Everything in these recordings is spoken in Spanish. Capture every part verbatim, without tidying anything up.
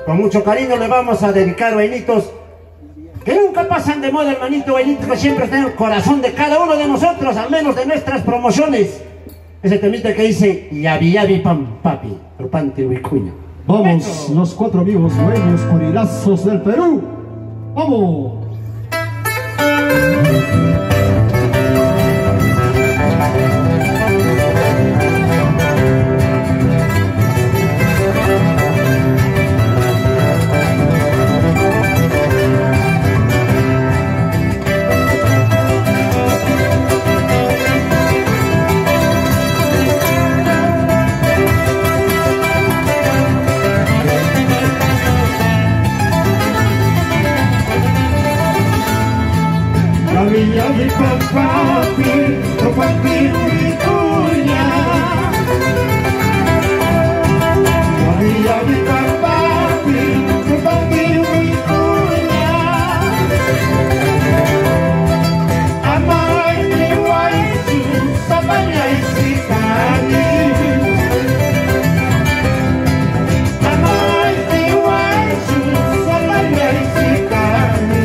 Con mucho cariño le vamos a dedicar bailitos que nunca pasan de moda, hermanito, bailitos que siempre están en el corazón de cada uno de nosotros, al menos de nuestras promociones. Ese temita que dice Yabi Yabi Pam Papi, Tropante Vicuña. Vamos, los cuatro amigos dueños curilazos del Perú. ¡Vamos! Yabi Yabi Pam Papi, Tropante Vicuña. Yabi Yabi Pam Papi, Tropante Vicuña. Amai Niwaisu, Sabanyai Sikani. Amai Niwaisu, Sabanyai Sikani.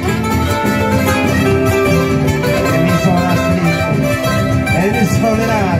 Soledad.